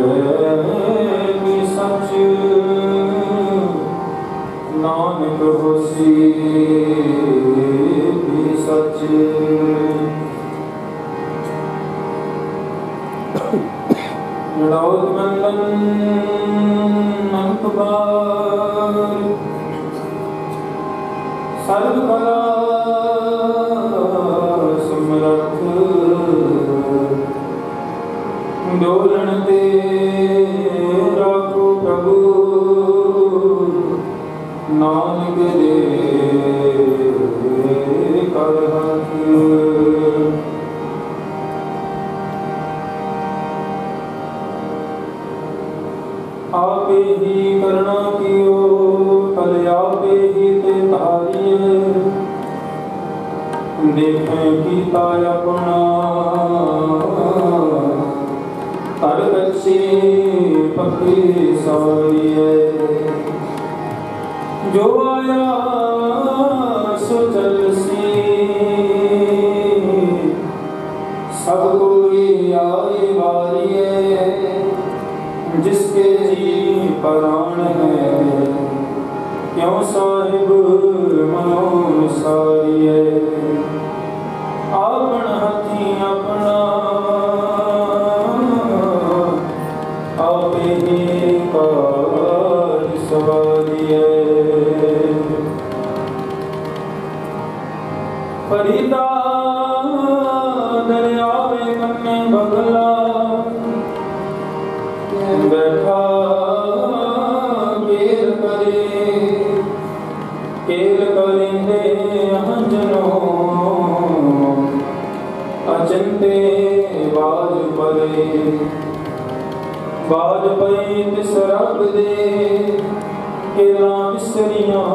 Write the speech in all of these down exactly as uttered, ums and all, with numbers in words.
भी सच नानक होसी भी सच। लड़ौत मंदन अंत बार सर्व कला समरथ डोलन ते राखो प्रभु नानक दे कर हाथ। आपे ही करुणा कियो फल आपे ही ते तारिए देखें कीता अपना हर बच्चे पक्की सारिए। जो आया सो चलसी सब कोई आए वारिए। जिसके जी प्राण है क्यों साहिब मनोसारिए। आपन हाथी अपना आपे ही कार सवारिए। फरीदा दरिया में कन्ने बगला बैठा केर करे केर करेंदे हंजनो अचंते बाज परे। बाज पई तिस रब दे केला बिसरियां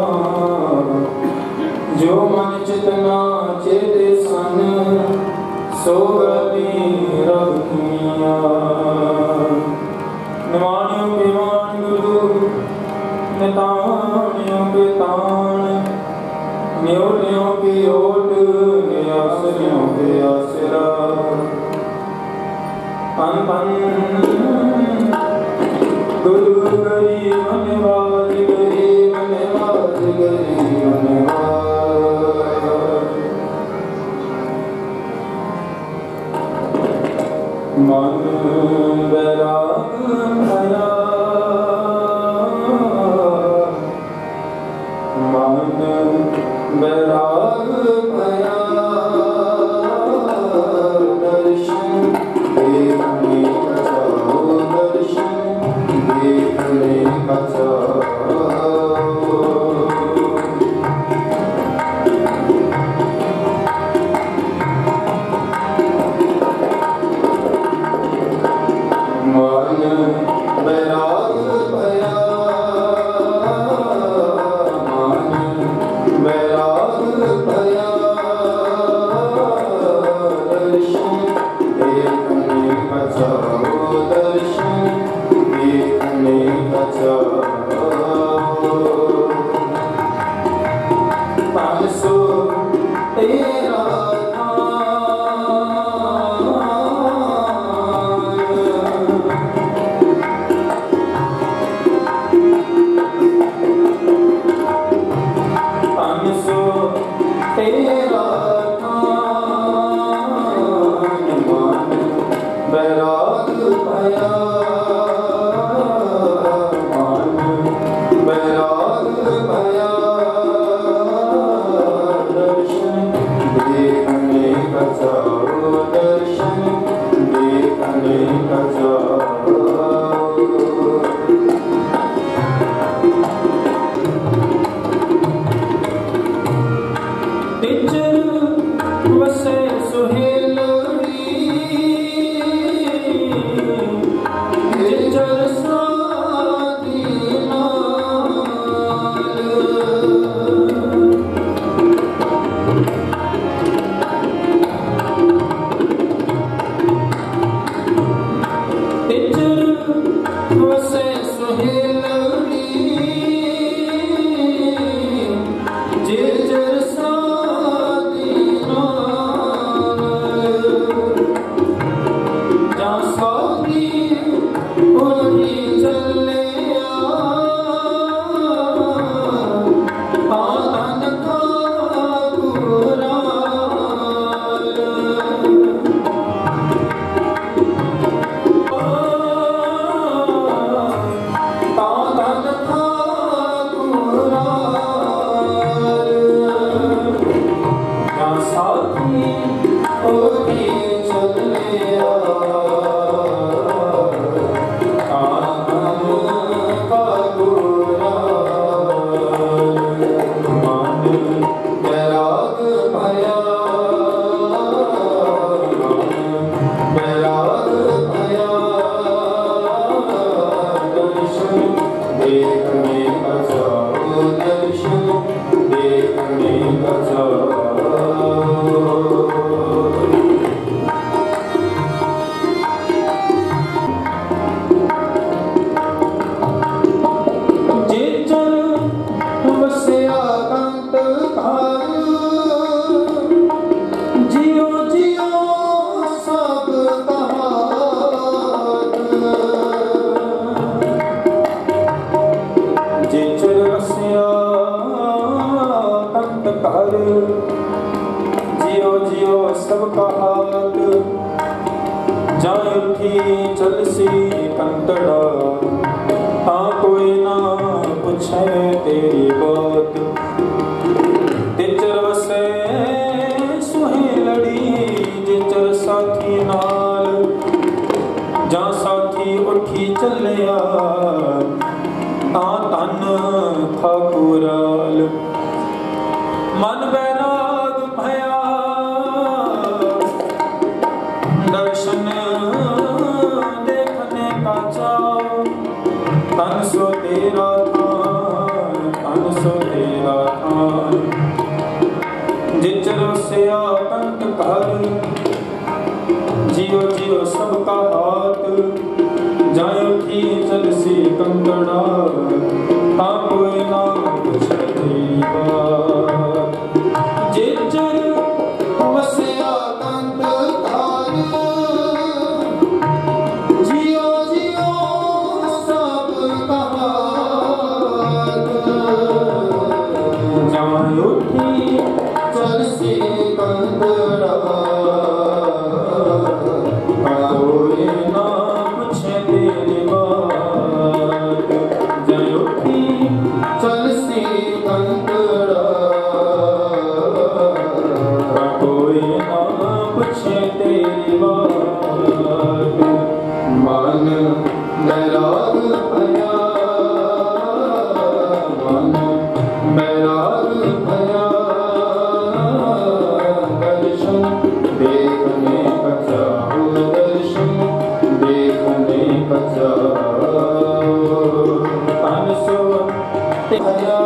जो मन चितना चेते सन सो गली रखिया। निवाणियों के मान गुरु निताणियों के ताण न्योलियों की ओट न्यासरियों के आसरा। पन पन गुरु गरीब निवाज गरीब निवाज गरीब निवाज। मन बैराग भया मन बैराग भया दर्शन देखने बचाओ दर्शन देखने बचाओ। बैराग भया मन बैराग भया दर्शन देखने बचाओ दर्शन देखने बचाओ। पाँच सौ तेरा जियो जियो सबका हाथ जाए उठी चलसी कंतड़ा हाँ कोई ना पूछे तेरी बात तेचर वसे सुहे लड़ी जेचर साथी नाल जा साथी उठी चलिया हाँ तन ठाकुराल मन बैराग भया दर्शन देखने का चाव तन सो तेरा थान तन सो तेरा थान जिचर से आकंत कर जियो जियो सबका हाथ जाए उठी चलसी कंकड़ा हाँ कोई ना कुछ तेरी बात जिचर वसया कंत कार जियो जियो सबका हाथ जाए उठी चलसी कंकड़ा कोई ना पूछे तेरी बात जाए उठी चलसी कंकड़ा कोई ना पूछे तेरी बात मन बैराग भया मन बैराग भया दर्शन देखने का चाहो दर्शन देखने का चाहो तन सो भया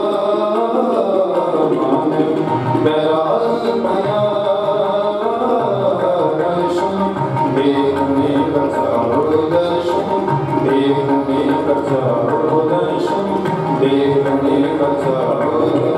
मन बैराग भया दर्शन देखने का चाहो दर्शन देखने का चाहो दर्शन देखने का चाहो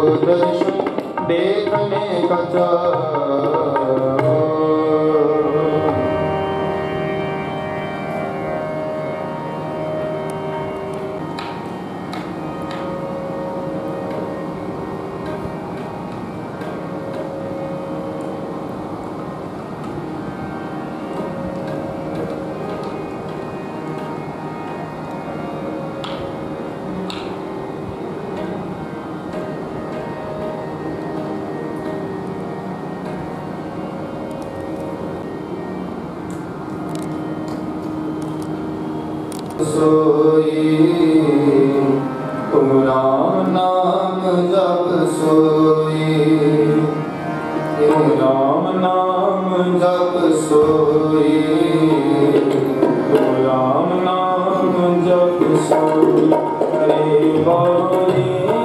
दर्शन देखने का चाह। सोई तुम राम नाम जप सोई, तुम राम नाम जप सोई, तुम राम नाम जप सोई। रे बारी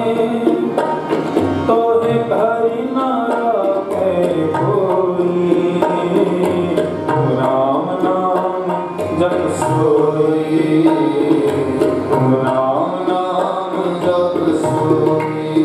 तो हरि न राखे कोई, तुम राम नाम जप सोई, तुम राम नाम जप सोई।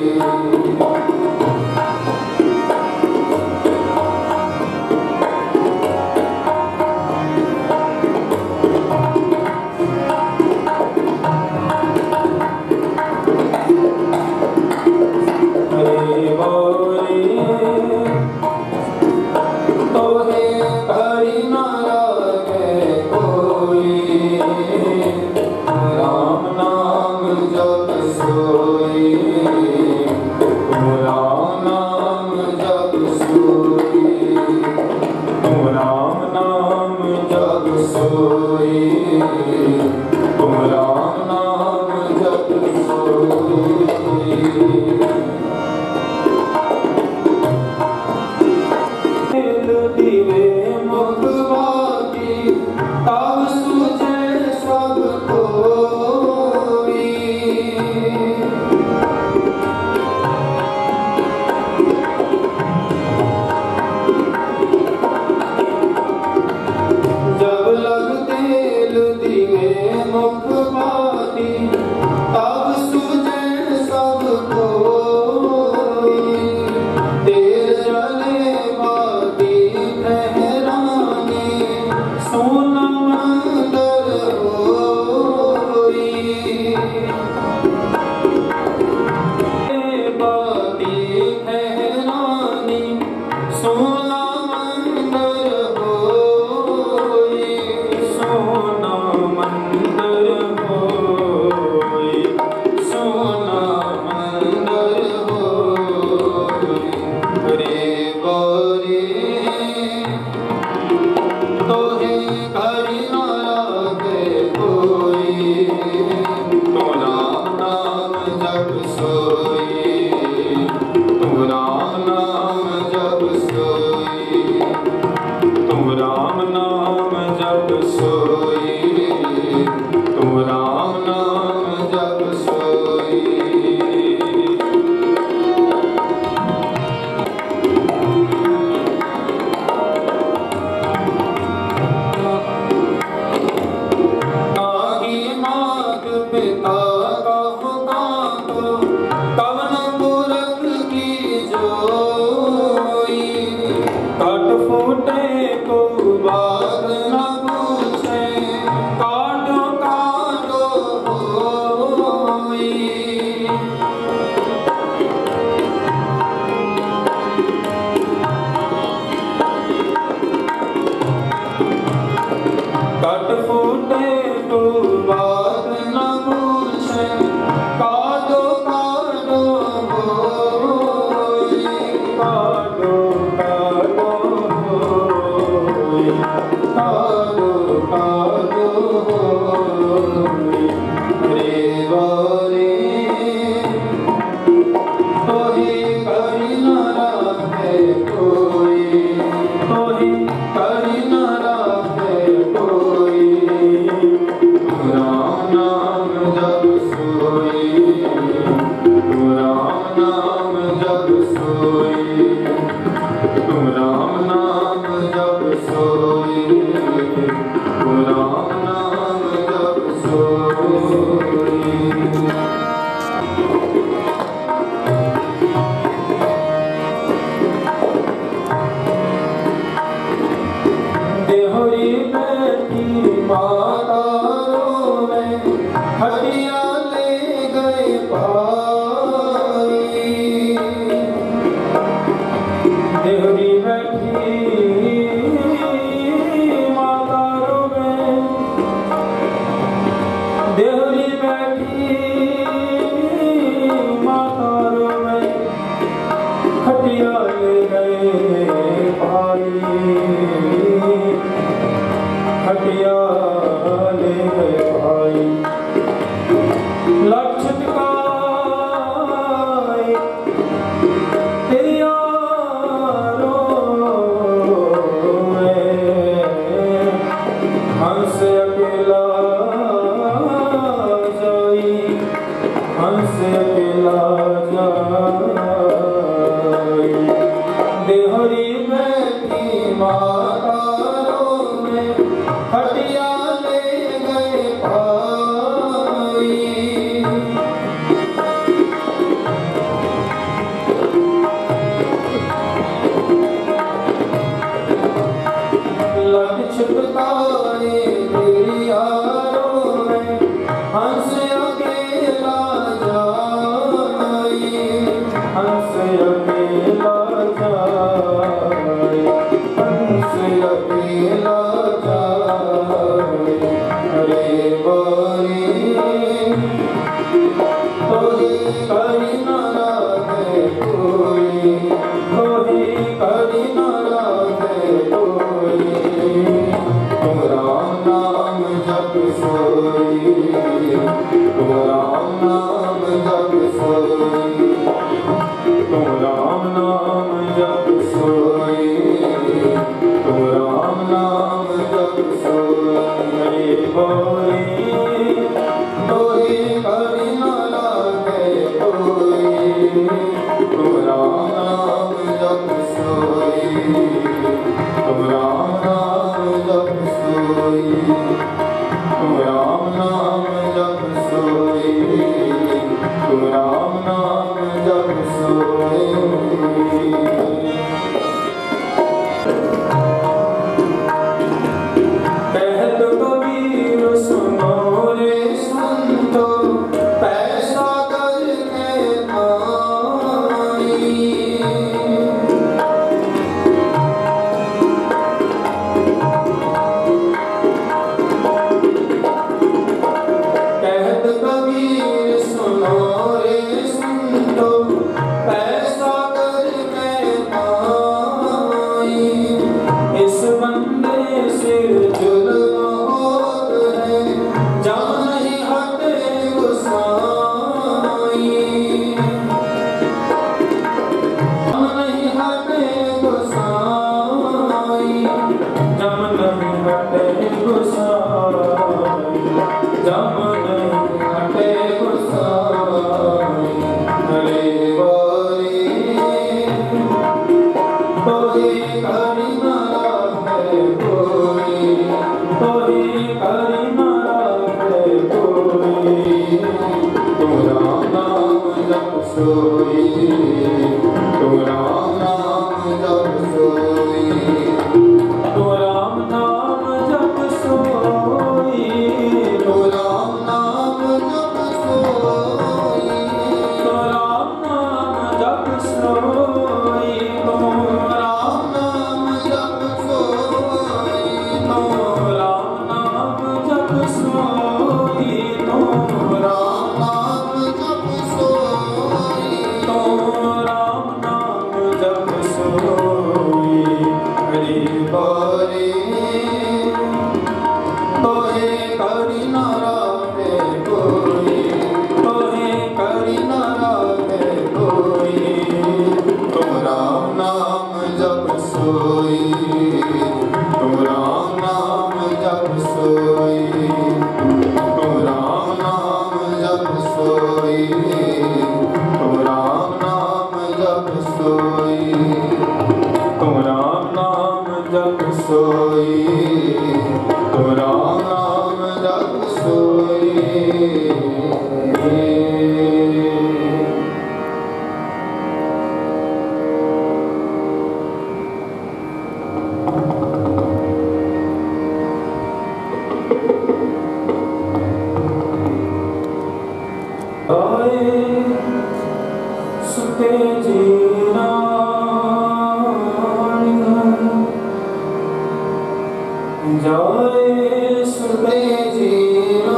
Ram सुखे जीना जाए सुखे जीना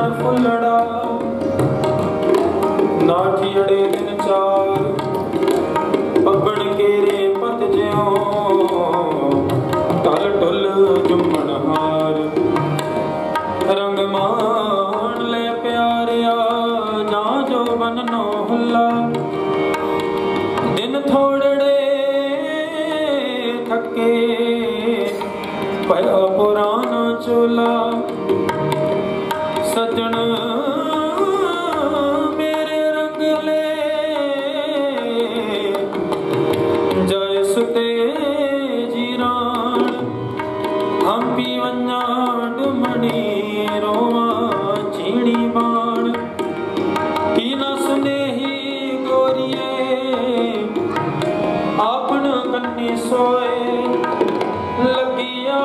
मन फुलड़ा ना ठियड़े दिन चार पगड़ केरे पत ज्यों टल टुल जुम्मन हार रंग मान ले प्यारिया जा जो बन नो हुल्ला दिन थोड़े थके पया पुराना चोला सजन मेरे रंग ले जय सुते जीरान हम भी वन्या डुमणी रोवा चीणी बाण की न सुनेही गोरिए आपन कन्नी सोए लगिया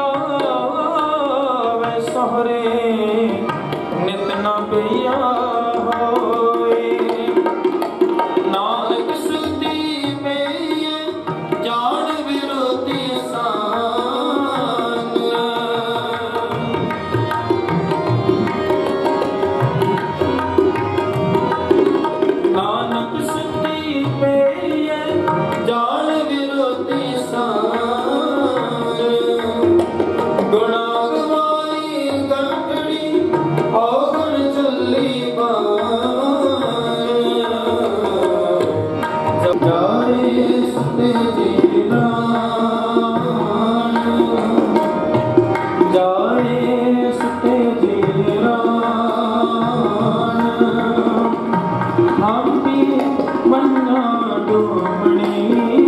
वे सोहरे नित न पिया होए नानक सुधी में जान विरोधी सान नानक सुधी में जान विरोधी सान गुणा गवाई गंढड़ी औगण चली बार जब जाए सुते जीरान जाए सुते जीरान हम भी मन्ना डूमणी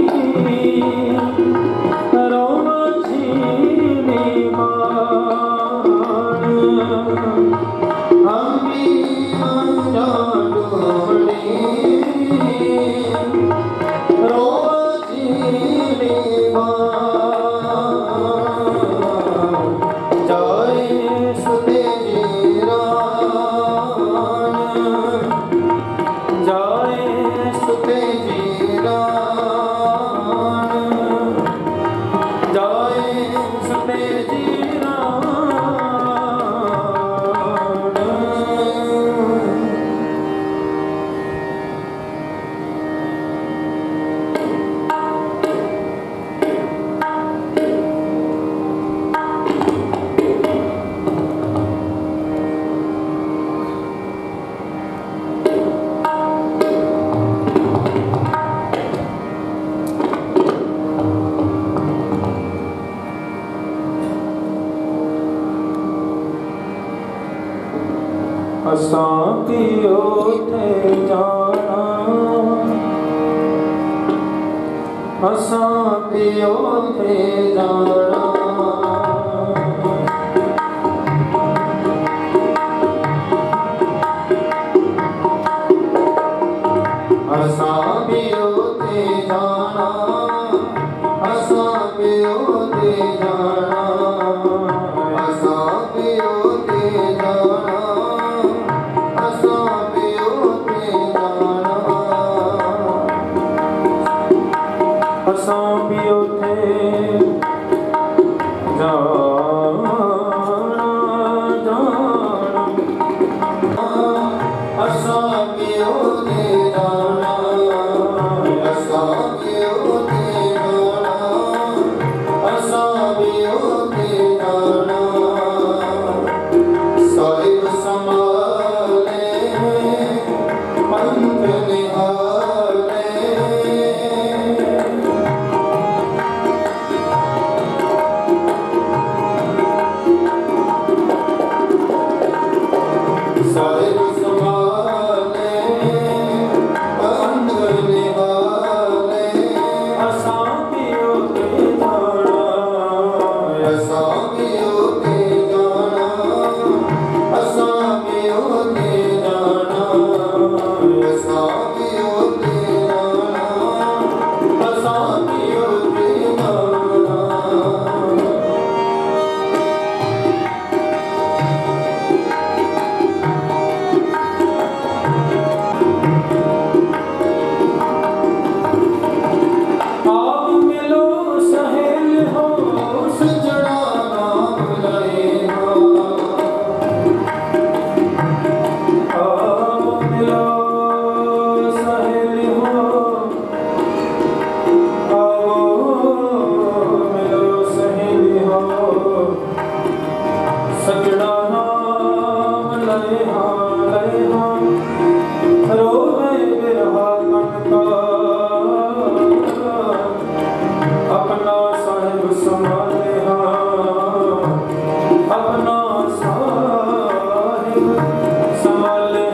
रोमा चीनी बाण हम भी मन्ना डूमणी रोमा चीनी बाण जाए सुते जीरान जाए सुते जीरान जाए सुते जीरान असां पियो थे जाना असां पियो थे जाना असां पियो थे जाना असां पियो थे जाना असां पियो थे जाना असां पियो थे जाना असां पियो थे करे हाँ रोवे बिरहा तन का अपना साहिब संभाले हाँ अपना साहिब संभाले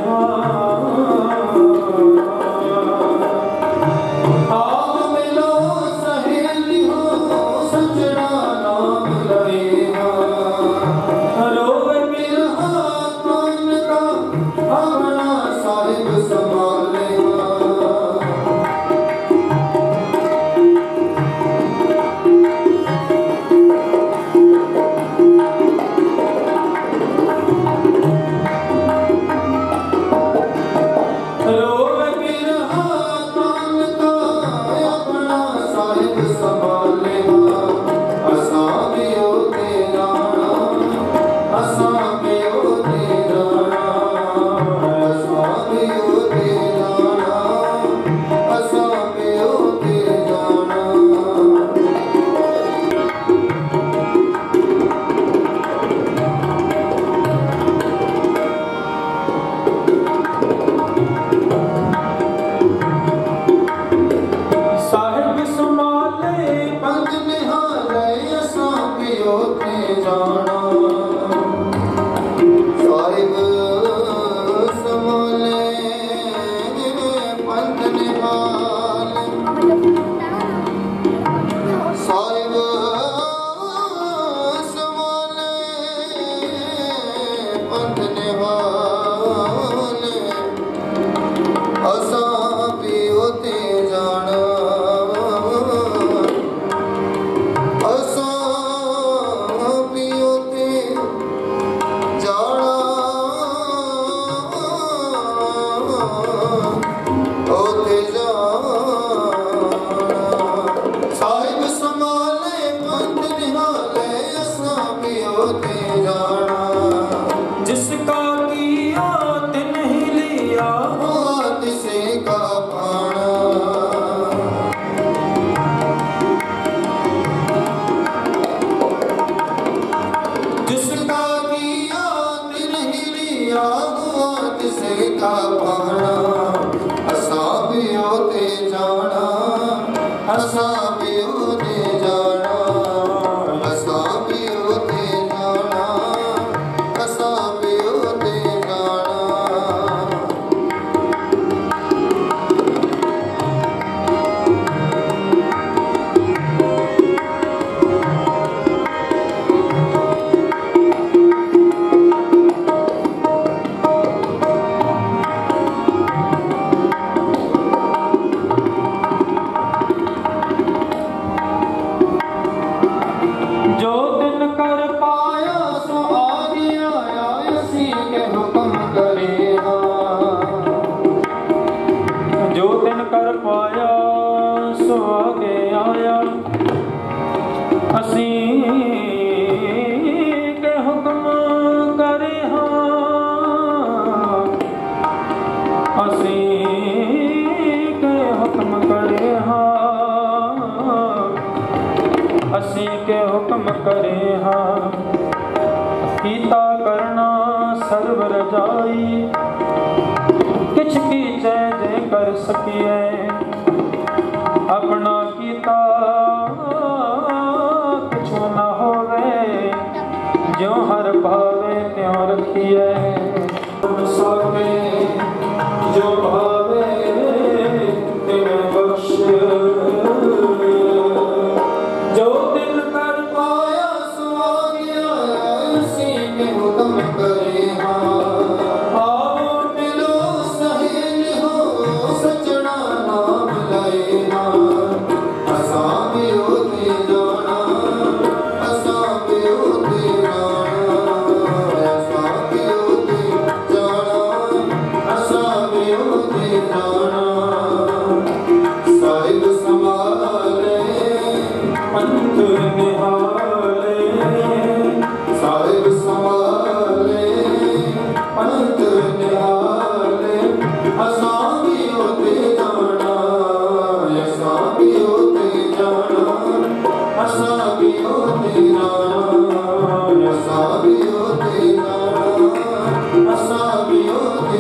Asabi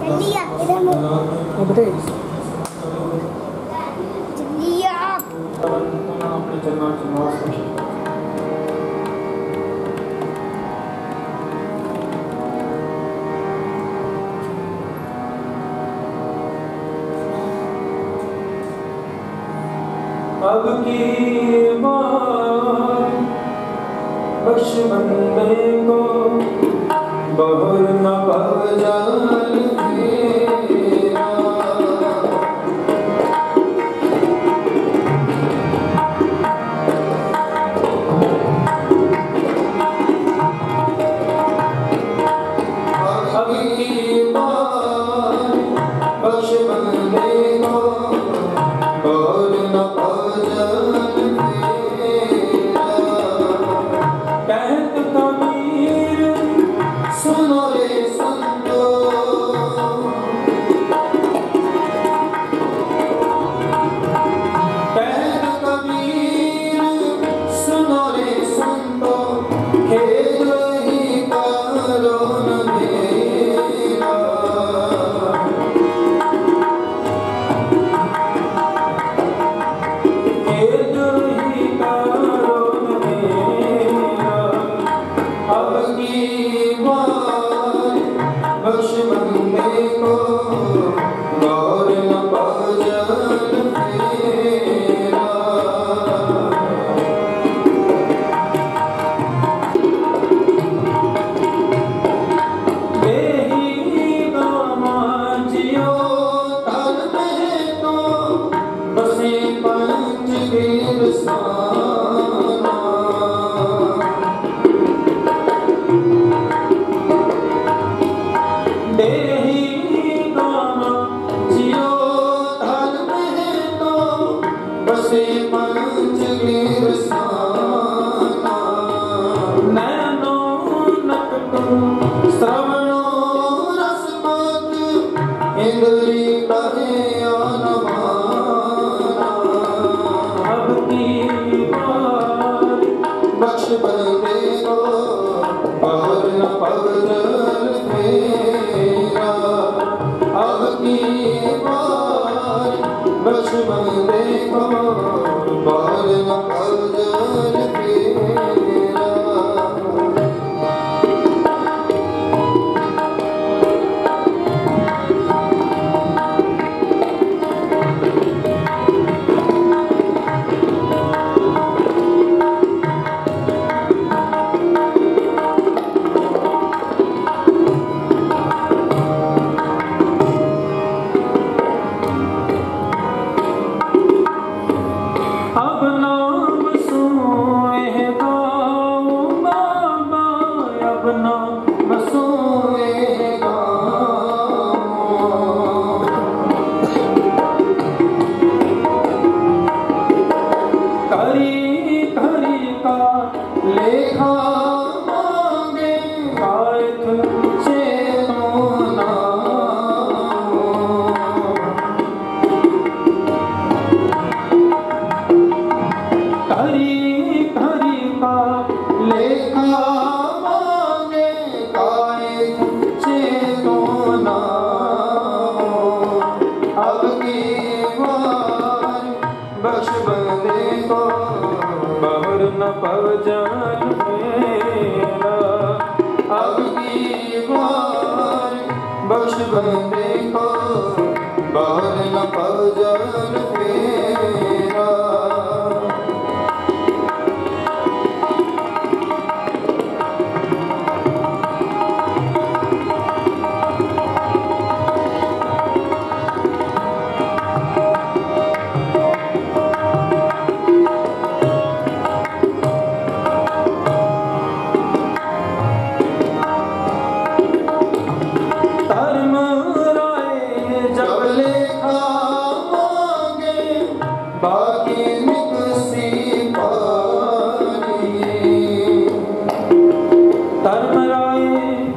लिया इधर में बटे लिया अपने चरणों से नमस्कार। अब की बार बख्श बंदे को बहुर न पहचान तेरा। अब की बार बख्श बंदे को बहुर न कहत कबीर सुनो रे संतो, कहत कबीर सुनो रे संतो, खेद ही करो न मेरा। खेद ही करो न मेरा। अब की बार बख्श बंदे को गौर न पहचान तेरा। देही गामा जियो तन में तो बसे पंच वीर साना। देही गामा जियो धन में तो बसे पंच वीर साना। नैनो नकटो श्रवणो रसमत इंद्री कहे अनुमाना। अब की बार बख्श बंदे को बहुर न पहचान तेरा। अब की बार बख्श बंदे को बहुर न पहचान तेरा। अब नाम सोए गाओ बाबा, अब नाम सोए गाओ। करी करी का लेखा मांगे कायक चेतना। हरी हरी का लेखा मांगे कायक चेतना। अब की बार बख्श बंदे को बहुर न पहचान तेरा। अब की बार बख्श बंदे को बहुर न पहचान तेरा। धर्म राय जब लेखा मांगे बाकी निकसी पानी। धर्म राय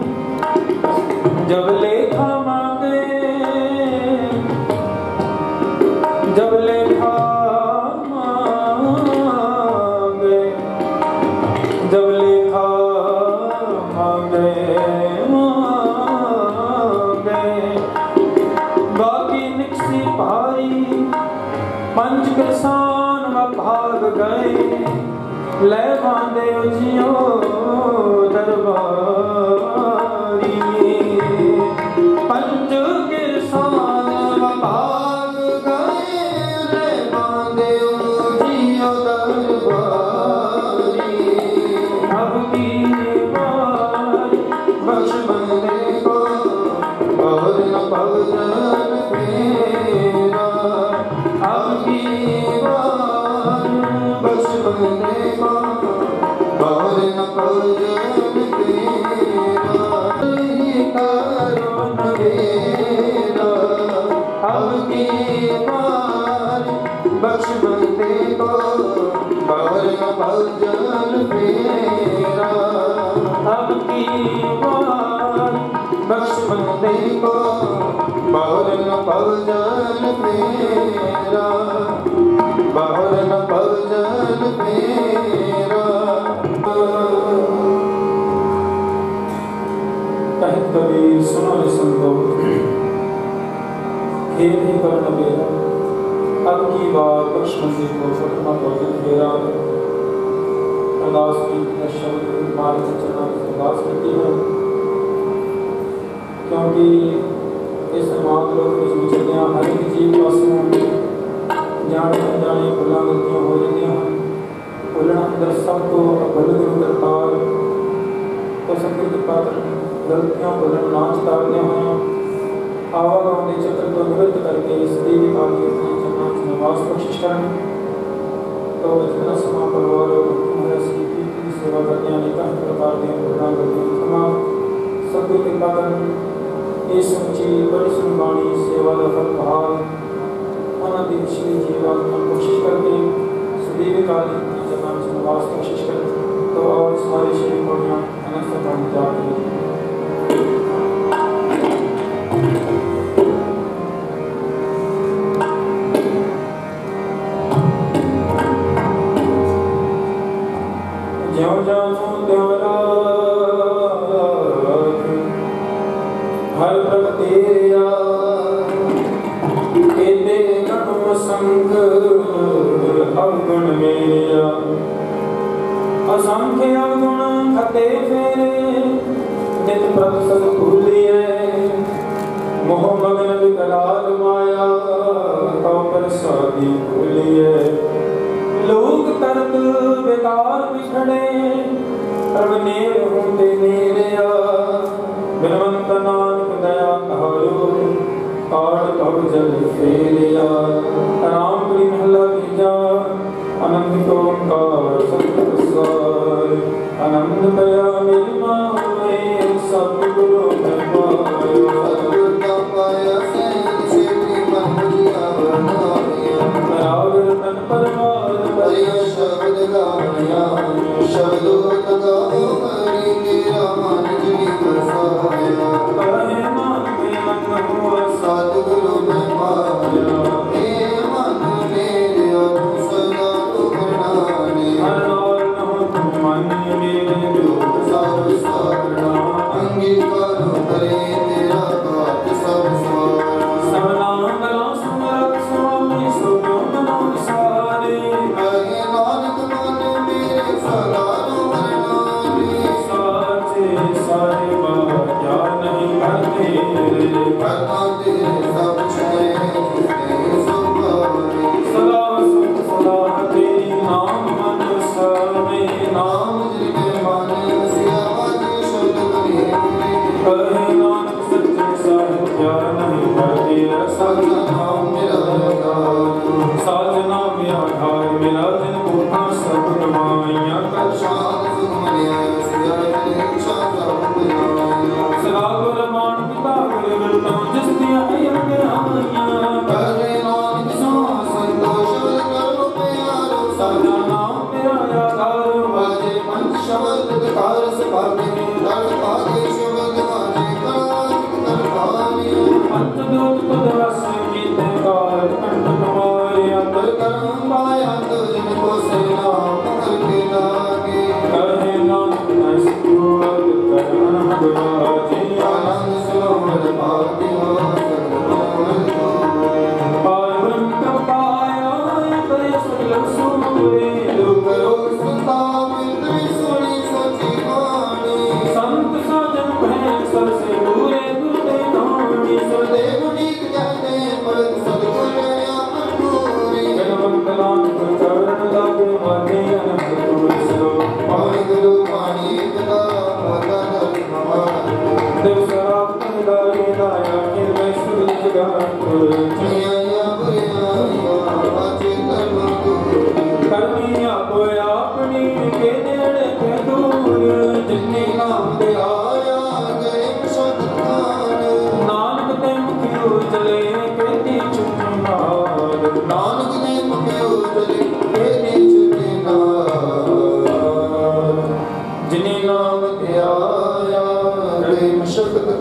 जब लेखा मांगे, जब लेखा मांगे, जब लेखा मांगे मांगे किसान भाग गए ले बांधे जियो दरबारी पंच किसान भाग गए ले बांधे जियो दरबारी अब की बार बख्श बंदे को और न भजन फेरा अब की बार बख्श बंदे को और न भजन फेरा करो नवेरा अब की बार बख्श बंदे को और न भजन फेरा अब की बार बख्श बंदे को बहुर न भजन फेरा बहुर न भजन फेरा कहत कबीर सुनो रे संतो खेल ही कर नवेरा अब की बार बख्श बंदे को बहुर न भजन फेरा अरदास की शब्द मार्ग चलना अरदास करती है क्योंकि इस समाज लोग विचलिया हर एक जीव पासों जाने अनजाने भुलां गलतियां हो जाती हैं भुलना अंदर सब तो भल गुरु दरबार तो सबकी कृपा गलतियां भुलन ना चितारदे हुए आवागम के चक्र तो निवृत्त करके सदैव काल के चरणों में निवास कोशिश करें तो जितना समा परिवार की सेवा करने अनेक प्रकार के भुलना गलतियां क्षमा सबकी कृपा करें ये सच्ची बड़ी सुनवाणी सेवा का फल भाग अनंत श्री जीवन में कोशिश करके सदैव काल की जगह में निवास कोशिश करें तो और सारे श्री कोणियां अनंत बन जाते हैं ज्यों जानो त्यों राख हर प्रगतिया केते गण संग अवगुण मेरा असंख्य अवगुण खते फेरे नित प्रसद भूलिए मोह मगन विकराल माया कौ प्रसादी भूलिए लोग तरत बेकार बिछड़े रवनेर होते नेरिया बिनवंत नानक दया कहारो काट भव जल फेरिया राम प्री महला कीजा अनंत ओंकार सतसार आनंद दया मेरी माए सतगुरु मैं पायो सतगुरु का पाया सैन सेठी मंदिया बनाया रावर तन परमार परिया शब्द गाया शब्दों तगाओ हरि तेरा मान जिनी बसाया कहे मान के मन हुआ सतगुरु मैं पाया हे मन मेरे सदा तो करनाने हर नाल न हो तुम मन मेरे जो सब सारना अंगीकार करे तेरा बात सब सारा सब नाम गला सुमरत स्वामी सो क्यों मनो सारे कहे नानक मन मेरे सदा तो करनाने साचे सारे बात क्या नहीं करते करना तेरे सब छे सदा सुख सदा तेरी नाम मन समे नाम जिनके माने सियावाज शब्द करे कहे नानक सच्चे साहिब क्या नहीं करते साजना नाम मेरा आधार साजना मेरा आधार मेरा जिन भूखा सब नवाइयां कर शान सुख मनिया सिया इच्छा सब बनाया सदा गुरमान पिता गुरु वृत्तों जिस दिया अयन के आइयां कहे नानक सो संतोष करो प्यारो साजना नाम मेरा आधार बाजे पंच शब्द विकार से भागे दर भागे शब्द गाने कला कर भावे पंच दूत पद रस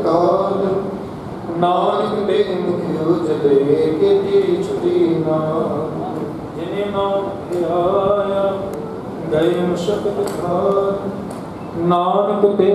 ਕਾਲ ਨਾਨਕ ਦੇ ਮੁਖ ਉਜਲੇ ਕੀਤੀ ਛੁਟੀ ਨਾ ਜਿਨੇ ਨਾਮ ਧਿਆਇਆ ਗਏ ਮੁਸ਼ਕਲ ਖਾਰ ਨਾਨਕ ਦੇ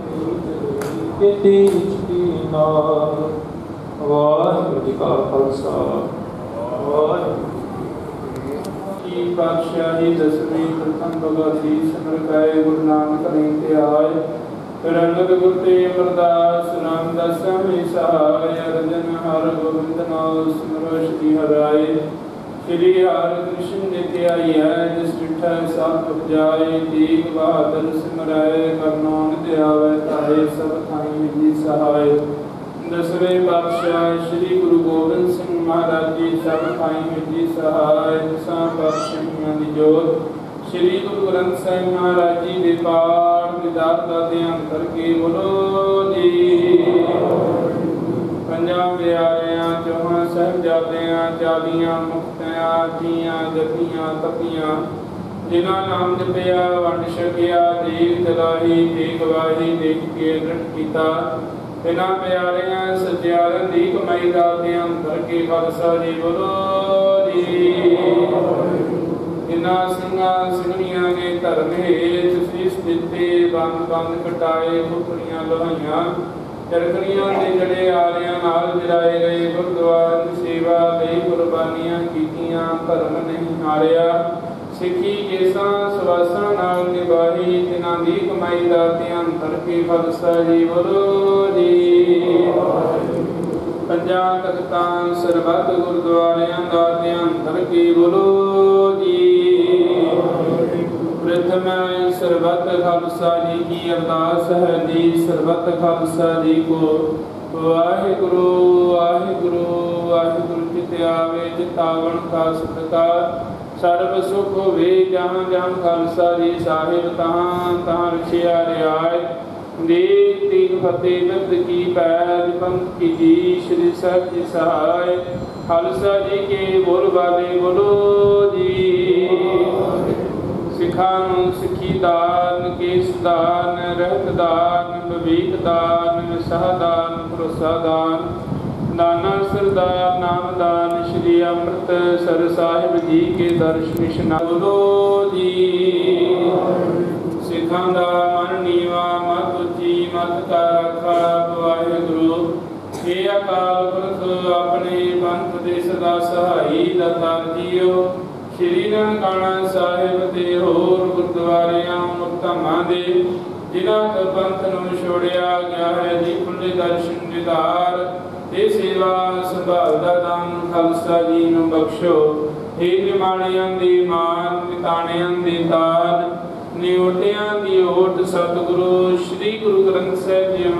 ਕੀਤੀ ਛੁਟੀ ਨਾ। ਵਾਹਿਗੁਰੂ ਜੀ ਕਾ ਖਾਲਸਾ ਵਾਹਿਗੁਰੂ ਕੀ ਪਾਤਸ਼ਾਹੀ। ਦਸਵੀਂ ਪ੍ਰਥਮ ਭਗਵਤੀ ਸਿਮਰ ਕੈ ਗੁਰੂ ਨਾਨਕ ਨੇ ਤੇ ਆਏ ਰੰਗਤ ਗੁਰ ਤੇ ਅਮਰਦਾਸ ਰਾਮਦਾਸ ਮੇ ਸਹਾਇ ਅਰਜਨ ਹਰ ਗੋਬਿੰਦ ਨਾਮ ਸਿਮਰੋ ਸ਼੍ਰੀ ਹਰਿ ਸ਼੍ਰੀ ਹਰਿ ਕ੍ਰਿਸ਼ਨ ਨੇ ਤੇ ਆਈ ਹੈ ਜਿਸ ਡਿਠਾ ਸਭ ਉਪਜਾਏ ਤੀਗ ਬਹਾਦਰ ਸਿਮਰੈ ਕਰਨੋ ਨਿਤ ਆਵੇ ਤਾਰੇ ਸਭ ਥਾਈ ਜੀ ਸਹਾਇ। ਦਸਵੇਂ ਪਾਤਸ਼ਾਹ ਸ੍ਰੀ ਗੁਰੂ ਗੋਬਿੰਦ ਸਿੰਘ ਮਹਾਰਾਜ ਜੀ ਸਭ ਥਾਈ ਜੀ ਸਹਾਇ। ਦਸਾਂ ਪਾਤਸ਼ਾਹੀਆਂ ਦੀ ਜੋਤ ਸ੍ਰੀ ਗੁਰੂ ਗ੍ਰੰਥ ਸਾਹਿਬ ਮਹਾਰਾਜ ਜੀ ਦੇ ਪਾਠ ਵਿਦਾਤ ਦਾ ਧਿਆਨ ਕਰਕੇ ਬੋਲੋ ਜੀ। ਪੰਜਾਂ ਪਿਆਰਿਆਂ ਚੌਹਾਂ ਸਾਹਿਬਜ਼ਾਦਿਆਂ ਚਾਲੀਆਂ ਮੁਕਤਿਆਂ ਜੀਆਂ ਜਪੀਆਂ ਤਪੀਆਂ ਜਿਨ੍ਹਾਂ ਨਾਮ ਜਪਿਆ ਵੰਡ ਛਕਿਆ ਦੇਗ ਜਲਾਹੀ ਤੇ ਗਵਾਹੀ ਦੇਖ ਕੇ ਦ੍ਰਿੜ ਕੀਤਾ ਇਹਨਾਂ ਪਿਆਰਿਆਂ ਸੱਚਿਆਰਨ ਦੀ ਕਮਾਈ ਦਾ ਧਿਆਨ ਕਰਕੇ ਖਾਲਸਾ ਜੀ ਬੋਲੋ ਜੀ। ਜਿਨ੍ਹਾਂ ਸਿੰਘਾਂ ਸਿੰਘਣੀਆਂ ਨੇ ਧਰਮ ਹੇਠ ਸੀਸ ਦਿੱਤੇ ਬੰਦ ਬੰਦ ਕਟਾਏ ਖੁਪਰੀਆਂ ਲੋਹਾਈਆਂ ਚਰਖੜੀਆਂ ਦੇ ਜੜੇ ਆਲਿਆਂ ਨਾਲ ਜਰਾਏ ਗਏ ਗੁਰਦੁਆਰ ਦੀ ਸੇਵਾ ਲਈ ਕੁਰਬਾਨੀਆਂ ਕੀਤੀਆਂ ਧਰਮ ਨਹੀਂ ਹਾਰਿਆ ਸਿੱਖੀ ਕੇਸਾਂ ਸਵਾਸਾਂ ਨਾਲ ਨਿਭਾਈ ਜਿਨ੍ਹਾਂ ਦੀ ਕਮਾਈ ਦਾ ਧਿਆਨ ਕਰਕੇ ਖਾਲਸਾ ਜੀ ਬੋਲੋ ਜੀ। ਪੰਜਾਂ ਤਖਤਾਂ ਸਰਬੱਤ ਗੁਰਦੁਆਰਿਆਂ ਦਾ ਧਿਆਨ ਕਰਕੇ ਬੋਲੋ ਜੀ। ਪ੍ਰਥਮ ਸਰਬੱਤ ਖਾਲਸਾ ਜੀ ਕੀ ਅਰਦਾਸ ਹੈ ਜੀ ਸਰਬੱਤ ਖਾਲਸਾ ਜੀ ਕੋ ਵਾਹਿਗੁਰੂ ਵਾਹਿਗੁਰੂ ਵਾਹਿਗੁਰੂ ਚਿਤ ਆਵੇ ਚਿਤਾਵਨ ਕਾ ਸਤਿਕਾਰ ਸਰਬ ਸੁਖ ਹੋਵੇ ਜਹਾਂ ਜਹਾਂ ਖਾਲਸਾ ਜੀ ਸਾਹਿਬ ਤਹਾਂ ਤਹਾਂ ਰਖਿਆ ਰਿਆਇ ਦੇਗ ਤੀਗ ਫਤਿਹ ਬਿਰਦ ਕੀ ਪੈਜ ਪੰਥ ਕੀ ਜੀ ਸ਼੍ਰੀ ਸਾਹਿਬ ਜੀ ਸਹਾਇ। ਖਾਲਸਾ ਜੀ ਕੇ ਬੋਲ ਬਾਲੇ ਬੋਲੋ ਜੀ। ਸਿੱਖਾਂ ਨੂੰ ਸਿੱਖੀ ਦਾਨ ਕੇਸ ਦਾਨ ਰਹਿਤ ਦਾਨ ਬਵੀਕ ਦਾਨ ਵਿਸਾਹ ਦਾਨ ਭਰੋਸਾ ਦਾਨ ਨਾਨਾ ਸਰਦਾਰ ਨਾਮਦਾਨ ਸ਼੍ਰੀ ਅੰਮ੍ਰਿਤਸਰ ਸਾਹਿਬ ਜੀ ਕੇ ਦਰਸ਼ਨ ਇਸ਼ਨਾਨ ਬੋਲੋ ਜੀ। ਸਿੱਖਾਂ ਦਾ ਮਨ ਨੀਵਾ ਮਤ ਉੱਚੀ ਮਤ ਕਾ ਰੱਖਾ ਵਾਹਿਗੁਰੂ। ਇਹ ਅਕਾਲ ਪੁਰਖ ਆਪਣੇ ਪੰਥ ਦੇ ਸਦਾ ਸਹਾਈ ਦਾਤਾਰ ਜੀਓ ਸ਼੍ਰੀ ਨਨਕਾਣਾ ਸਾਹਿਬ ਤੇ ਹੋਰ ਗੁਰਦੁਆਰਿਆਂ ਮੁਕਤਾਮਾਂ ਦੇ ਜਿਨ੍ਹਾਂ ਤੋਂ ਪੰਥ ਨੂੰ ਛੋੜਿਆ ਗਿਆ ਹੈ ਜੀ ਖੁੱਲੇ ਦਰਸ਼ਨ ਦਿਦਾਰ ਤੇ ਸੇਵਾ ਸੰਭਾਲ ਦਾ ਦਾਨ ਖਾਲਸਾ ਜੀ ਨੂੰ ਬਖਸ਼ੋ। ਇਹ ਨਿਮਾਣਿਆਂ ਦੀ ਮਾਨ ਨਿਤਾਣਿਆਂ ਦੀ ਤਾਨ ਨਿਉਟਿਆਂ ਦੀ ਓਟ ਸਤਿਗੁਰੂ ਸ੍ਰੀ ਗੁਰੂ ਗ੍ਰੰਥ ਸਾਹਿਬ ਜੀ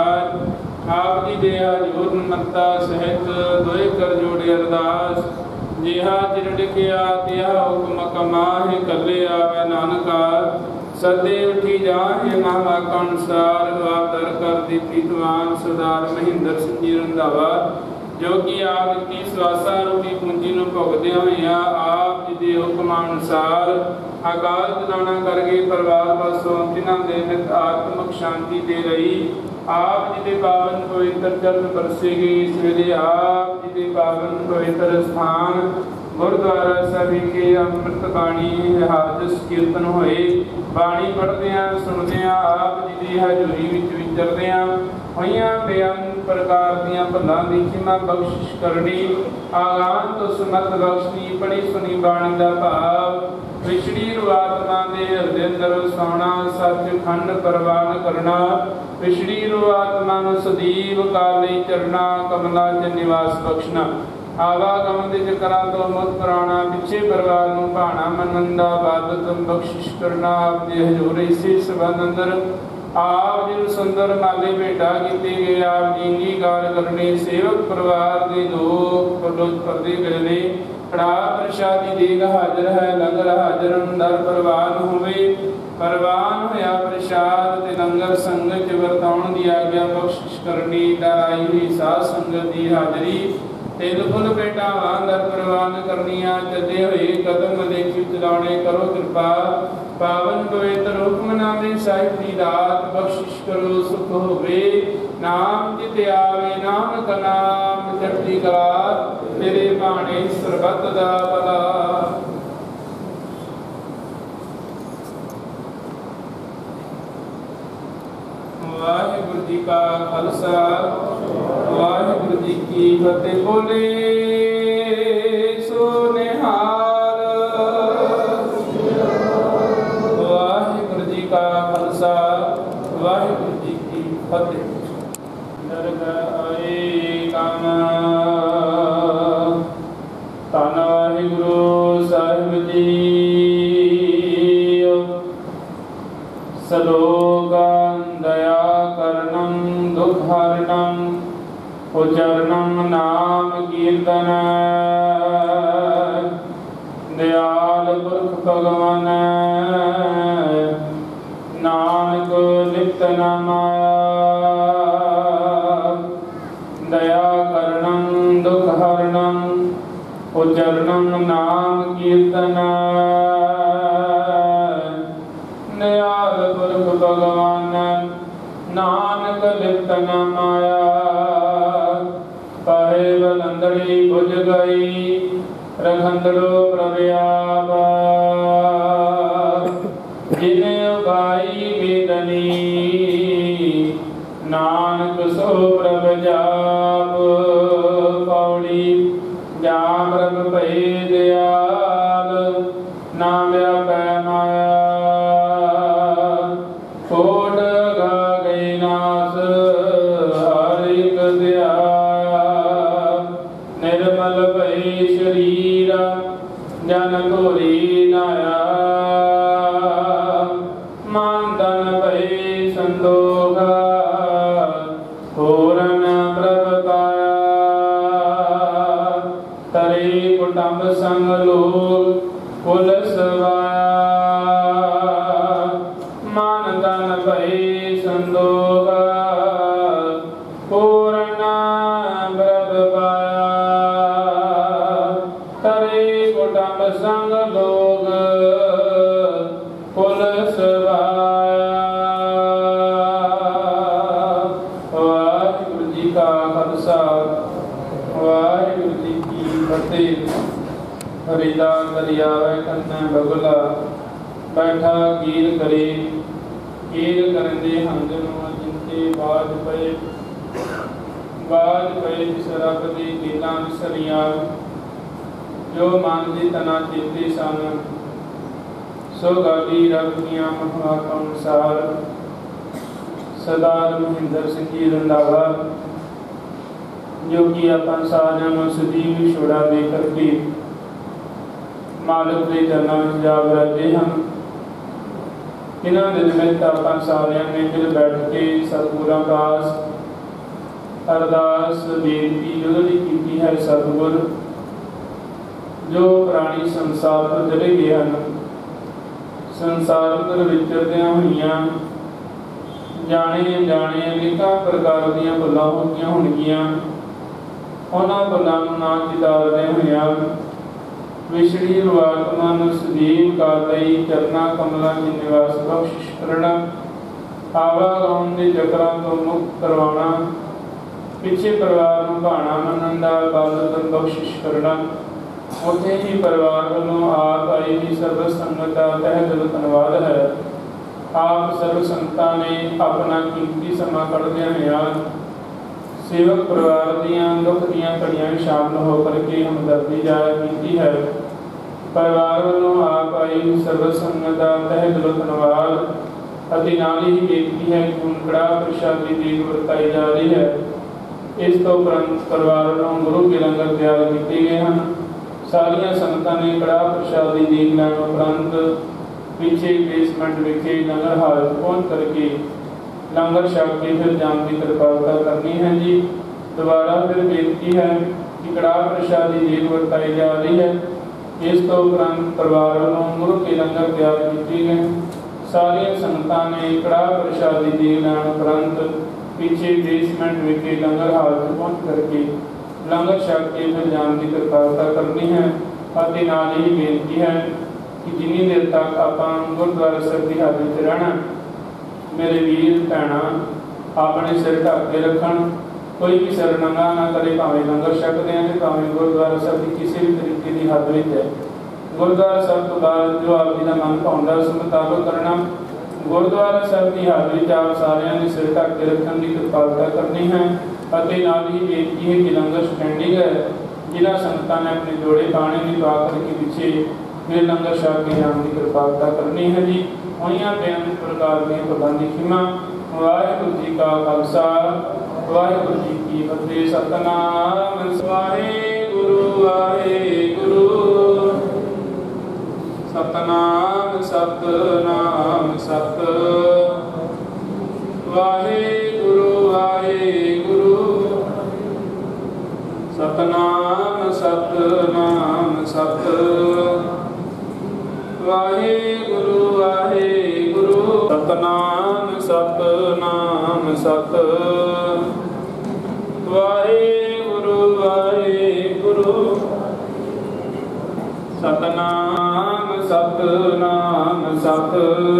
ਮਹਾਰਾਜ ਆਪ ਜੀ ਦੇ ਹਜ਼ੂਰ ਨਮਤਾ ਸਹਿਤ ਦੋਏ ਕਰ ਜੋੜੇ ਅਰਦਾਸ ਜਿਹਾ ਜਿਨ ਲਿਖਿਆ ਤਿਹਾ ਹੁਕਮ ਕਮਾਹਿ ਕੱਲੇ ਆਵੇ ਨਾਨਕਾ ਸਦੇ ਉਠੀ ਜਾਹਿ ਨਾਮਾ ਕੰਸਾਰ ਵਾਦਰ ਕਰ ਦੀ ਪ੍ਰੀਤਵਾਨ ਸਰਦਾਰ ਮਹਿੰਦਰ ਸਿੰਘ ਜੀ ਰੰਧਾਵਾ ਜੋ ਕਿ ਆਪ ਦੀ ਸਵਾਸਾ ਰੂਪੀ ਪੂੰਜੀ ਨੂੰ ਭੁਗਦਿਆਂ ਹੋਇਆਂ ਆਪ ਜੀ ਦੇ ਹੁਕਮ ਅਨੁਸਾਰ ਅਕਾਲ ਚਲਾਣਾ ਕਰਕੇ ਪਰਿਵਾਰ ਪਾਸੋਂ ਤਿਨਾਂ ਦੇ ਨਿਤ ਆਤਮਿਕ ਸ਼ਾਂਤੀ ਦੇ ਰਹੀ ਆਪ ਜੀ ਦੇ ਪਾਵਨ ਪਵਿੱਤਰ ਚਰਨ ਬਰਸੇ ਗਏ। ਇਸ ਵੇਲੇ ਆਪ ਜੀ ਦੇ ਪਾਵਨ ਪਵਿੱਤਰ ਸਥਾਨ ਗੁਰਦੁਆਰਾ ਸਾਹਿਬ ਵਿਖੇ ਅੰਮ੍ਰਿਤ ਬਾਣੀ ਹਾਦਸ ਕੀਰਤਨ ਹੋਏ। ਬਾਣੀ ਪੜ੍ਹਦਿਆਂ ਸੁਣਦਿਆਂ ਆਪ ਜੀ ਦੀ ਹਜ਼ੂਰੀ ਵਿੱਚ ਵਿਚਰਦਿਆਂ ਹੋਈਆਂ ਬੇਅੰਤ ਪ੍ਰਕਾਰ ਦੀਆਂ ਭੁੱਲਾਂ ਦੀ ਖਿਮਾ ਬਖਸ਼ਿਸ਼ ਕਰਨੀ ਆਗਾਨ ਤੋਂ ਸਮਤ ਬਖਸ਼ਣੀ ਪੜੀ ਸੁਣੀ ਬਾਣੀ ਦਾ ਭਾਵ ਵਿਛੜੀ ਰੂ ਆਤਮਾ ਦੇ ਹਿਰਦੇ ਅੰਦਰ ਵਸਾਉਣਾ ਸੱਚ ਖੰਡ ਪ੍ਰਵਾਨ ਕਰਨਾ ਵਿਛੜੀ ਰੂ ਆਤਮਾ ਨੂੰ ਸਦੀਵ ਕਾਲ ਲਈ ਚਰਨਾ ਕਮਲਾ ਚ ਨਿਵਾਸ ਬਖਸ਼ਣਾ ਆਵਾਗਮਨ ਦੇ ਚੱਕਰਾਂ ਤੋਂ ਮੁਕਤ ਕਰਾਉਣਾ ਪਿੱਛੇ ਪਰਿਵਾਰ ਨੂੰ ਭਾਣਾ ਮੰਨਣ ਦਾ ਬਾਦਤ ਬਖਸ਼ਿਸ਼ ਕਰਨਾ ਆਪ ਦੇ ਹਜ਼ੂਰ ਇਸੇ ਸਬੰਧ ਅੰਦਰ ਆਪ ਜੀ ਨੂੰ ਸੁੰਦਰ ਮਾਲੇ ਭੇਟਾ ਕੀਤੇ ਗਏ ਆਪ ਜੀ ਅੰਗੀਕਾਰ ਕਰਨੇ ਸੇਵਕ ਪਰਿਵਾਰ ਦੇ ਦੋ ਪਰਲੋਕ ਪਰਦੇ ਗਏ ਨੇ ਕੜਾਹ ਪ੍ਰਸ਼ਾਦੀ ਦੇਗ ਹਾਜ਼ਰ ਹੈ ਲੰਗਰ ਹਾਜ਼ਰ ਅੰਦਰ ਪ੍ਰਵਾਨ ਹੋਵੇ ਪ੍ਰਵਾਨ ਹੋਇਆ ਪ੍ਰਸ਼ਾਦ ਤੇ ਲੰਗਰ ਸੰਗਤ ਚ ਵਰਤਾਉਣ ਦੀ ਆਗਿਆ ਬਖਸ਼ਿਸ਼ ਕਰਨੀ ਦਰ ਆਈ ਹੋਈ ਸਾਧ ਸੰਗਤ ਦੀ ਹਾਜ਼ਰੀ ਤਿਲ ਫੁੱਲ ਬੇਟਾ ਅੰਦਰ ਪ੍ਰਵਾਨ ਕਰਨੀਆਂ ਚੱਲੇ ਹੋਏ ਕਦਮ ਦੇਖੀ ਚਲਾਉਣੇ ਕਰੋ ਕਿਰਪਾ ਪਾਵਨ ਪਵਿੱਤਰ ਹੁਕਮ ਨਾਮੇ ਸਾਹਿਬ ਦੀ ਦਾਤ ਬਖਸ਼ਿਸ਼ ਕਰੋ ਸੁਖ ਹੋਵੇ ਨਾਮ ਜਿਤ ਆਵੇ ਨਾਮ ਕਾ ਨਾਮ ਚੜ੍ਹਦੀ ਕਲਾ ਤੇਰੇ ਬਾਣੇ ਸਰਬੱਤ ਦਾ ਭਲਾ। ਵਾਹਿਗੁਰੂ ਜੀ ਕਾ ਖਾਲਸਾ ਵਾਹਿਗੁਰੂ ਜੀ ਕੀ ਫਤਿਹ। ਬੋਲੇ ਸੋ ਨਿਹਾਲ। ਵਾਹਿਗੁਰੂ ਜੀ ਕਾ ਖਾਲਸਾ ਵਾਹਿਗੁਰੂ ਜੀ ਕੀ ਫਤਿਹ। ਦਰਗਾਹ ਆਏ ਕੰਮ ਧੰਨ ਵਾਹਿਗੁਰੂ ਸਾਹਿਬ ਜੀ। ਸਲੋਗਨ ਦਇਆ ਕਰਨੰ ਦੁਖ ਹਰਨੰ ਉਚਰਨੰ ਨਾਮ ਕੀਰਤਨ ਦਿਆਲ ਪੁਰਖ ਭਗਵਾਨ ਨਾਨਕ ਨਿਤ ਨਾਮਾਇਆ। ਦਇਆ ਕਰਨੰ ਦੁਖ ਹਰਨੰ ਉਚਰਨੰ ਨਾਮ ਕੀਰਤਨ ਦਿਆਲ ਪੁਰਖ ਭਗਵਾਨ ਨਾਨਕ ਲਿਪਤ ਨ ਮਾਇਆ। ਪਾਹੇ ਬਲੰਦੜੀ ਬੁਝ ਗਈ ਰਖੰਦੜੋ ਪ੍ਰਭ ਆਪ ਜਿਨੇ ਉਗਾਈ ਬੇਦਨੀ ਨਾਨਕ ਸੋ ਪ੍ਰਭ ਜਾਪ। ਪੌੜੀ ਜਾਂ ਪ੍ਰਭ ਭਏ ਦਿਆਲ ਨਾ ਵਿਆਪੈ ਮਾਇਆ। ਕੋਟ ਗਾ ਗਈ ਨਾਸ ਹਰ ਇੱਕ ਦਿਆ ਨਿਰਮਲ ਭਈ ਸ਼ਰੀਰ ਜਨ ਘੋਰੀ ਨਾਇਆ। ਮਨ ਤਨ ਭਈ ਸੰਤੋਖ ਹੋਰਨ ਪ੍ਰਭ ਪਾਇਆ। ਤਰੇ ਕੁਟੰਬ ਸੰਗ ਲੋਕ ਕੁਲ ਸਵਾਇਆ। ਮਨ ਤਨ ਭਈ ਸੰਤੋਖ ਪੂਰਨ ਪ੍ਰਭ ਪਾਇਆ। ਤਰੇ ਕੁਟੰਬ ਸੰਗ ਲੋਕ ਕੁਲ ਸਵਾਇਆ। ਵਾਹਿਗੁਰੂ ਜੀ ਕਾ ਖਾਲਸਾ ਵਾਹਿਗੁਰੂ ਜੀ ਕੀ ਫਤਿਹ। ਹਰਿਦਾਸ ਦਰਿਆਵੇ ਕੰਨੈ ਬਗਲਾ ਬੈਠਾ ਗੀਰ ਕਰੇ। ਗੀਰ ਕਰਨ ਦੇ ਹੰਦ ਨੂੰ ਜਿੰਤੇ ਬਾਜ ਪਏ ਬਾਜ ਪਏ ਜਿਸ ਰੱਬ ਦੀ ਗੀਤਾਂ ਵਿਸਰੀਆਂ ਜੋ ਮਨ ਦੀ ਤਨਾ ਚੇਤੇ ਸਨ ਸੋ ਗਾਲੀ ਰੱਬ ਦੀਆਂ ਮਹਾਤਮ ਅਨੁਸਾਰ। ਸਰਦਾਰ ਮਹਿੰਦਰ ਸਿੰਘ ਜੀ ਰੰਧਾਵਾ ਜੋ ਕਿ ਆਪਾਂ ਸਾਰਿਆਂ ਨੂੰ ਸਦੀਵ ਵਿਛੋੜਾ ਦੇ ਕਰਕੇ ਮਾਲਕ ਦੇ ਚਰਨਾਂ ਵਿੱਚ ਜਾ ਬੈਠੇ ਹਨ। ਇਹਨਾਂ ਦੇ ਨਿਮਿਤ ਆਪਾਂ ਸਾਰਿਆਂ ਨੇ ਮਿਲ ਬੈਠ ਕੇ ਸਤਿਗੁਰਾਂ ਦਾਸ ਅਰਦਾਸ ਬੇਨਤੀ ਜਿਹੜੀ ਕੀਤੀ ਹੈ ਸਤਿਗੁਰ ਜੋ ਪ੍ਰਾਣੀ ਸੰਸਾਰ ਤੋਂ ਚਲੇ ਗਏ ਹਨ। ਸੰਸਾਰ ਵਿੱਚ ਵਿਚਰਦਿਆਂ ਹੋਈਆਂ ਜਾਣੇ ਜਾਣੇ ਅਨੇਕਾਂ ਪ੍ਰਕਾਰ ਦੀਆਂ ਭੁੱਲਾਂ ਹੋਈਆਂ ਹੋਣਗੀਆਂ। ਉਹਨਾਂ ਭੁੱਲਾਂ ਨੂੰ ਨਾ ਚਿਤਾਰਦਿਆਂ ਹੋਇਆਂ ਵਿਛੜੀ ਰੁਆਤਮਾ ਨੂੰ ਸਦੀਵ ਕਾਲ ਲਈ ਚਰਨਾ ਕਮਲਾਂ ਦੀ ਨਿਵਾਸ ਬਖਸ਼ਿਸ਼ ਕਰਨਾ। ਆਵਾਗਾਉਣ ਦੇ ਚੱਕਰਾਂ ਤੋਂ ਮੁਕਤ ਕਰਵਾਉਣਾ। ਪਿੱਛੇ ਪਰਿਵਾਰ ਨੂੰ ਭਾਣਾ ਮੰਨਣ ਦਾ ਬਾਲਤਨ ਬਖਸ਼ਿਸ਼ ਕਰਨਾ। ਉੱਥੇ ਹੀ ਪਰਿਵਾਰ ਵੱਲੋਂ ਆਪ ਆਈ ਦੀ ਸਰਬ ਸੰਗਤ ਦਾ ਤਹਿ ਦਿਲੋਂ ਧੰਨਵਾਦ ਹੈ। ਆਪ ਸਰਬ ਸੰਗਤਾਂ ਨੇ ਆਪਣਾ ਕੀਮਤੀ ਸਮਾਂ ਕੱਢਦਿਆਂ ਹੋਇਆਂ ਸੇਵਕ ਪਰਿਵਾਰ ਦੀਆਂ ਦੁੱਖ ਦੀਆਂ ਘੜੀਆਂ ਵਿੱਚ ਸ਼ਾਮਲ ਹੋ ਕਰਕੇ ਹਮਦਰਦੀ ਜ਼ਾਹਿਰ ਕੀਤੀ ਹੈ। ਪਰਿਵਾਰ ਵੱਲੋਂ ਆਪ ਆਈ ਸਰਬ ਸੰਗਤ ਦਾ ਤਹਿ ਦਿਲੋਂ ਧੰਨਵਾਦ ਅਤੇ ਨਾਲ ਹੀ ਬੇਨਤੀ ਹੈ ਕਿ ਹੁਣ ਕੜਾਹ ਪ੍ਰਸ਼ਾਦ ਦੀ ਦੇਗ ਵਰਤਾਈ ਜਾ ਰਹੀ ਹੈ। ਇਸ ਤੋਂ ਉਪਰੰਤ ਪਰਿਵਾਰ ਵੱਲੋਂ ਗੁਰੂ ਕੇ ਲੰਗਰ ਤਿਆਰ ਕੀਤੇ ਗਏ ਹਨ। ਸਾਰੀਆਂ ਸੰਗਤਾਂ ਨੇ ਕੜਾਹ ਪ੍ਰਸ਼ਾਦ ਦੀ ਦੇਗ ਲੈਣ ਉਪਰੰਤ ਪਿੱਛੇ ਬੇਸਮੈਂਟ ਵਿਖੇ ਲੰਗਰ ਹਾਲ ਪਹੁੰਚ ਕਰਕੇ ਲੰਗਰ ਛਕ ਕੇ ਫਿਰ ਜਾਣ ਦੀ ਕਿਰਪਾਲਤਾ ਕਰਨੀ ਹੈ ਜੀ। ਦੁਬਾਰਾ ਫਿਰ ਬੇਨਤੀ ਹੈ ਕਿ ਕੜਾਹ ਪ੍ਰਸ਼ਾਦ ਦੀ ਦੇਗ ਵਰਤਾਈ ਜਾ ਰਹੀ ਹੈ। ਇਸ ਤੋਂ ਉਪਰੰਤ ਪਰਿਵਾਰ ਵੱਲੋਂ ਗੁਰੂ ਕੇ ਲੰਗਰ ਤਿਆਰ ਕੀਤੇ ਗਏ। ਸਾਰੀਆਂ ਸੰਗਤਾਂ ਨੇ ਕੜਾਹ ਪ੍ਰਸ਼ਾਦ ਦੀ ਦੇਗ ਲੈਣ ਉਪਰੰਤ ਪਿੱਛੇ ਬੇਸਮੈਂਟ ਵਿਖੇ ਲੰਗਰ ਹਾਲ 'ਚ ਪਹੁੰਚ ਕਰਕੇ ਲੰਗਰ ਛਕ ਕੇ ਫਿਰ ਜਾਣ ਦੀ ਕਿਰਪਾਲਤਾ ਕਰਨੀ ਹੈ। ਅਤੇ ਨਾਲ ਹੀ ਬੇਨਤੀ ਹੈ ਕਿ ਜਿੰਨੀ ਦੇਰ ਤੱਕ ਆਪਾਂ ਗੁਰਦੁਆਰਾ ਸਾਹਿਬ ਦੀ ਹਾਜ਼ਰੀ 'ਚ ਰਹਿਣਾ, ਮੇਰੇ ਵੀਰ ਭੈਣਾਂ ਆਪਣੇ ਸਿਰ ਢੱਕ ਕੇ ਰੱਖਣ, ਕੋਈ ਵੀ ਸਿਰ ਨੰਗਾ ਨਾ ਕਰੇ, ਭਾਵੇਂ ਲੰਗਰ ਛਕਦੇ ਆ ਤੇ ਭਾਵੇਂ ਗੁਰਦੁਆਰਾ ਸਾਹਿਬ ਦੀ ਕਿਸੇ ਵੀ ਤਰੀਕੇ ਦੀ ਹਾਜ਼ਰੀ 'ਚ ਹੈ। ਗੁਰਦੁਆਰਾ ਸਾਹਿਬ ਤੋਂ ਬਾਅਦ ਜੋ ਆਪ ਜੀ ਦਾ ਮਨ ਭਾਉਂਦਾ ਉਸ ਮੁਤਾਬਕ ਕਰਨਾ। ਗੁਰਦੁਆਰਾ ਸਾਹਿਬ ਦੀ ਹਾਜ਼ਰੀ 'ਚ ਆਪ ਸਾਰਿਆਂ ਨੇ ਸਿਰ ਢੱਕ ਕੇ ਰੱਖਣ ਦੀ ਕਿਰਪਾਲਤਾ ਕਰਨੀ ਹੈ। ਅਤੇ ਨਾਲ ਹੀ ਬੇਨਤੀ ਹੈ ਕਿ ਲੰਗਰ ਸਟੈਂਡਿੰਗ ਹੈ, ਜਿਨ੍ਹਾਂ ਸੰਗਤਾਂ ਨੇ ਆਪਣੇ ਜੋੜੇ ਪਾਣੀ ਦੀ ਦੁਆ ਕਰਕੇ ਪਿੱਛੇ ਫਿਰ ਲੰਗਰ ਛਕ ਕੇ ਜਾਣ ਦੀ ਕਿਰਪਾਲਤਾ ਕਰਨੀ ਹੈ ਜੀ। ਹੋਈਆਂ ਬੇਅੰਤ ਪ੍ਰਕਾਰ ਦੀਆਂ ਭੁੱਲਾਂ ਦੀ ਖਿਮਾ। ਵਾਹਿਗੁਰੂ ਜੀ ਕਾ ਖਾਲਸਾ, ਵਾਹਿਗੁਰੂ ਜੀ ਕੀ ਫਤਿਹ। ਸਤਨਾਮ ਵਾਹਿਗੁਰੂ ਵਾਹਿਗੁਰੂ, ਸਤਨਾਮ ਸਤਨਾਮ ਸਤ ਵਾਹਿਗੁਰੂ ਵਾਹਿਗੁਰੂ, ਸਤਨਾਮ ਸਤਨਾਮ ਸਤ ਵਾਹਿਗੁਰੂ ਵਾਹਿਗੁਰੂ, ਸਤਨਾਮ ਸਤਨਾਮ ਸਤ ਵਾਹਿਗੁਰੂ ਵਾਹਿਗੁਰੂ, ਸਤਨਾਮ ਸਤਨਾਮ ਸਤ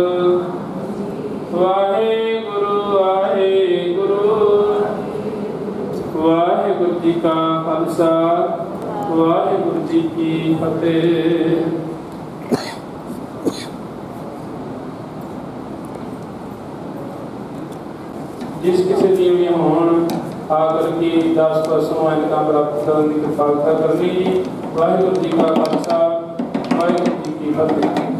ਵਾਹਿਗੁਰੂ ਵਾਹਿਗੁਰੂ। ਵਾਹਿਗੁਰੂ ਜੀ ਕਾ ਖਾਲਸਾ, ਵਾਹਿਗੁਰੂ ਜੀ ਕੀ ਫਤਿਹ। जिस किसी दी भी होण आकर के दस परसों इनका प्राप्त करने की किरपालता करनी। वाहिगुरू जी का खालसा, वाहिगुरू जी की फतेह।